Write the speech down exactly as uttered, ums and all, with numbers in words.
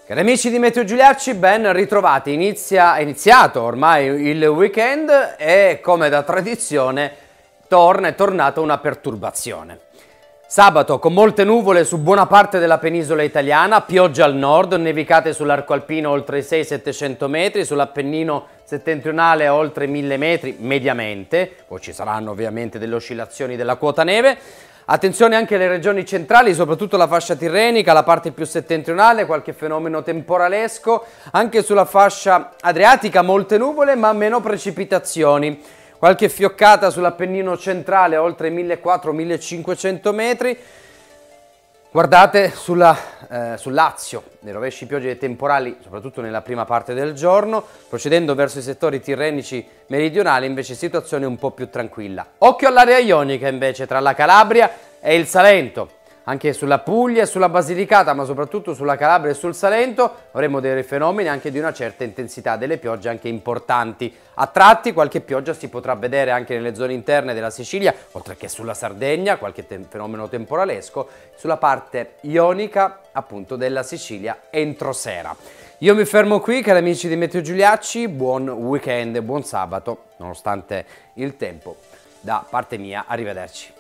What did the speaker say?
Cari amici di Meteo Giuliacci, ben ritrovati. Inizia, è iniziato ormai il weekend e, come da tradizione, torna, è tornata una perturbazione. Sabato con molte nuvole su buona parte della penisola italiana, pioggia al nord, nevicate sull'arco alpino oltre i seicento settecento metri, sull'Appennino settentrionale oltre i mille metri mediamente, poi ci saranno ovviamente delle oscillazioni della quota neve. Attenzione anche alle regioni centrali, soprattutto la fascia tirrenica, la parte più settentrionale, qualche fenomeno temporalesco, anche sulla fascia adriatica molte nuvole ma meno precipitazioni. Qualche fioccata sull'Appennino centrale oltre i millequattrocento millecinquecento metri. Guardate sulla, eh, sul Lazio, nei rovesci piogge e temporali, soprattutto nella prima parte del giorno. Procedendo verso i settori tirrenici meridionali invece situazione un po' più tranquilla. Occhio all'area ionica invece tra la Calabria e il Salento. Anche sulla Puglia e sulla Basilicata, ma soprattutto sulla Calabria e sul Salento, avremo dei fenomeni anche di una certa intensità, delle piogge anche importanti. A tratti qualche pioggia si potrà vedere anche nelle zone interne della Sicilia, oltre che sulla Sardegna, qualche te fenomeno temporalesco, sulla parte ionica appunto della Sicilia entro sera. Io mi fermo qui, cari amici di Meteo Giuliacci, buon weekend e buon sabato, nonostante il tempo. Da parte mia, arrivederci.